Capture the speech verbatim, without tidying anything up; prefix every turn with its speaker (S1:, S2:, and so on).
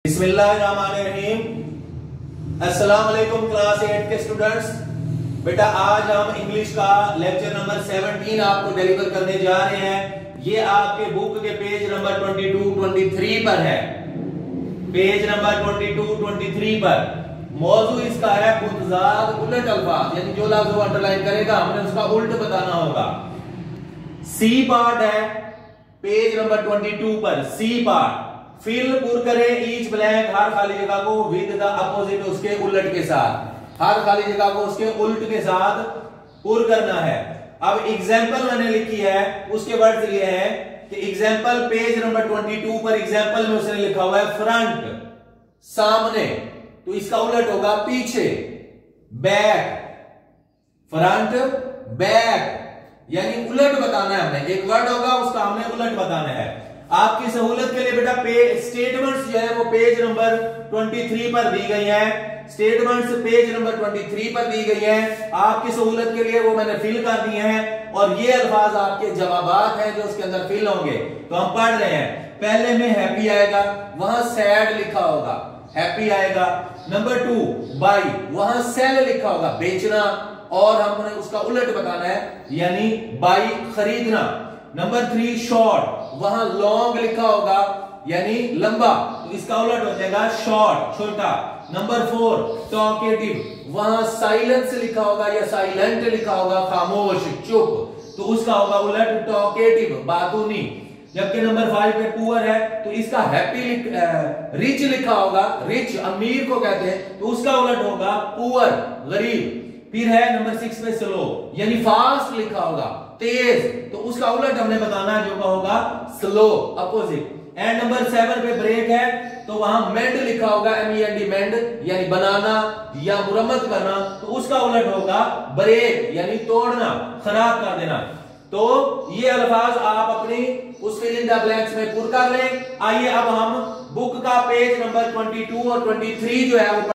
S1: बिस्मिल्लाहिर्रहमानिर्रहीम। अस्सलाम वालेकुम क्लास एट के स्टूडेंट्स। बेटा आज हम इंग्लिश का लेक्चर नंबर सत्रह आपको डिलीवर करने जा रहे हैं। ये आपके बुक के पेज नंबर बाईस, तेईस पर है। पेज नंबर बाईस, तेईस पर मौजू इसका है मुतजाद उलट अल्फाज, यानी जो लफ्ज वो अंडरलाइन करेगा हमने उसका उल्ट बताना होगा। सी पार्ट है पेज नंबर बाईस पर। सी पार्ट फिल पुर करें ईच ब्लैंक, हर खाली जगह को विद द अपोजिट, उसके उलट के साथ। हर खाली जगह को उसके उल्ट के साथ पुर करना है। अब एग्जाम्पल मैंने लिखी है, उसके वर्ड्स लिए हैं कि एग्जाम्पल पेज नंबर बाईस पर एग्जाम्पल में उसने लिखा हुआ है फ्रंट, सामने, तो इसका उलट होगा पीछे, बैक। फ्रंट बैक यानी उलट बताना है हमने। एक वर्ड होगा उसका हमने उलट बताना है। आपकी सहूलत के लिए बेटा पेज स्टेटमेंट्स जो है वो पेज नंबर तेईस पर दी गई है। स्टेटमेंट्स पेज नंबर तेईस पर दी गई है। आपकी सहूलत के लिए वो मैंने फिल कर दिए हैं और ये अल्फाज आपके जवाबात हैं जो उसके अंदर फिल होंगे। तो हम पढ़ रहे हैं। पहले में हैप्पी आएगा, वहां सैड लिखा होगा, हैप्पी आएगा। नंबर टू बाई, वहां सेल लिखा होगा, बेचना, और हमने उसका उलट बताना है, यानी बाई खरीदना। नंबर थ्री शॉर्ट, वहां लॉन्ग लिखा होगा यानी लंबा, तो इसका उलट हो जाएगा शॉर्ट, छोटा। नंबर फोर टॉकेटिव, वहां साइलेंस लिखा होगा या साइलेंट लिखा होगा, खामोश, चुप, तो उसका होगा उलट टॉकेटिव, बातूनी। जबकि नंबर फाइव पे पुअर है तो इसका हैप्पी लिख, रिच लिखा होगा, रिच अमीर को कहते हैं, तो उसका उलट होगा पुअर, गरीब। फिर है नंबर सिक्स पे स्लो, यानी फास्ट लिखा होगा, तेज, तो उसका उलट हमने बताना है जो का होगा slow, opposite. And number seven पे ब्रेक है तो वहां मेंड लिखा होगा, M E N D mend, यानी बनाना या मुरम्मत करना, तो उसका उलट होगा ब्रेक, यानी तोड़ना, खराब कर देना। तो ये अल्फाज आप अपनी उस फिल इन द ब्लैंक्स में पुर कर लें। आइए अब हम बुक का पेज नंबर बाईस और तेईस जो है वो